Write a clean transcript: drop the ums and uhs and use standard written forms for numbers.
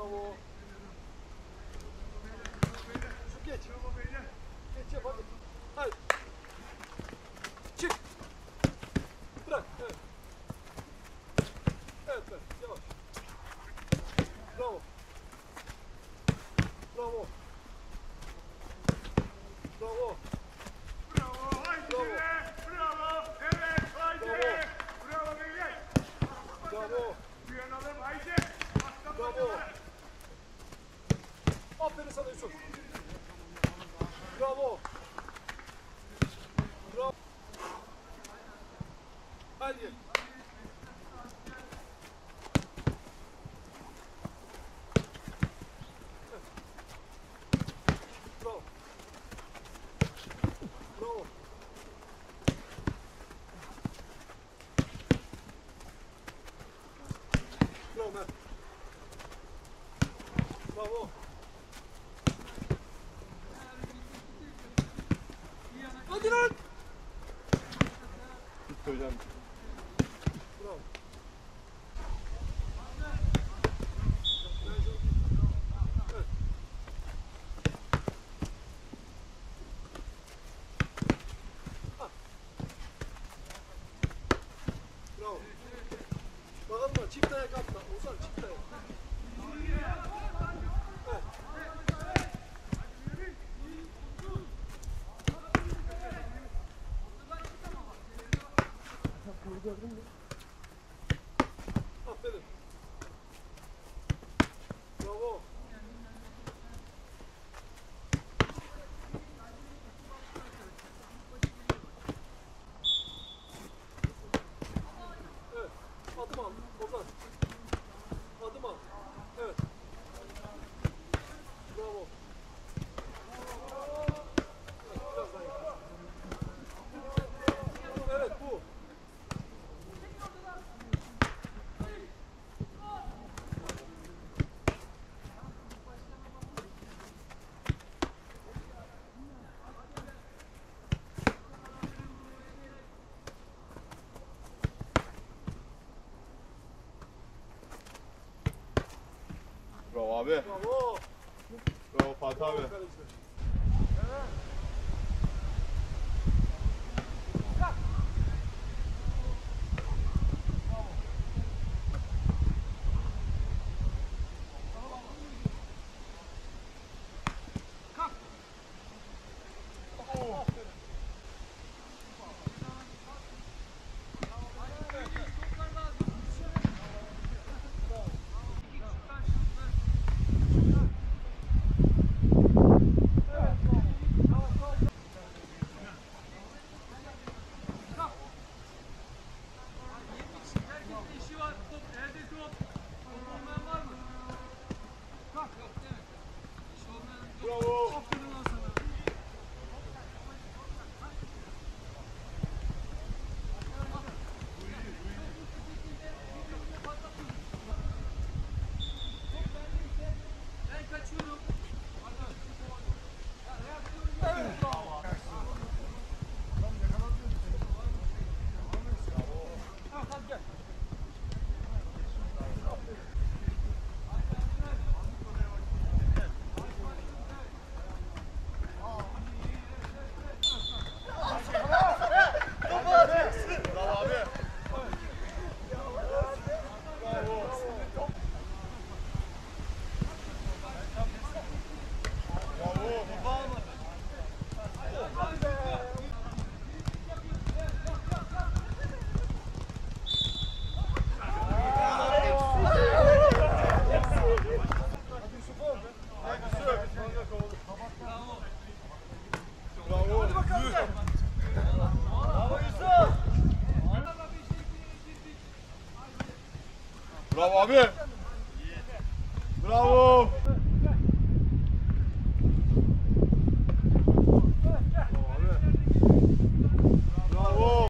Bravo. Geç. Geç yap hadi. Haydi. Çık. Bırak. Evet. Evet evet. Yavaş. Bravo. Bravo. Bravo. Bravo. Haydi. Bravo. Bravo. Evet. Haydi. Bravo. Bravo beyler. Bravo. Uyanalım. Haydi. Aslan Bravo. bacalar. Aferin sana Yusuf. Bravo. Bravo. Hadi. Bravo. Bravo. Bravo Mert. Bravo. Hadi lan. Bitti hocam. Bravo. Evet. Ha. Bravo. Bakalım da çift ayak atla. Ozan çift ayak. Evet. Aferin. Bravo. Evet. Adım al. Ozan. Adım al. Evet. Bravo. Evet, biraz daha yakın. Evet bu. Bravo abi. Bravo. Bravo Fatih abi. Bravo kaleciler. Bravo. Bravo abi. Bravo.